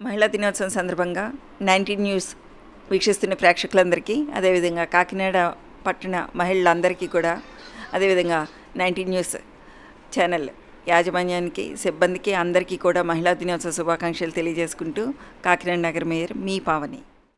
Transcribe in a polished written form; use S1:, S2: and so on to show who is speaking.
S1: మహిళా దినోత్సవం సందర్భంగా 19 న్యూస్ వీక్షిస్తున్న ప్రేక్షకులందరికీ, అదేవిధంగా కాకినాడ పట్టణ మహిళలందరికీ కూడా, అదేవిధంగా 19 న్యూస్ ఛానల్ యాజమాన్యానికి, సిబ్బందికి అందరికీ కూడా మహిళా దినోత్సవ శుభాకాంక్షలు తెలియజేసుకుంటూ, కాకినాడ నగర మేయర్ మీ పావని.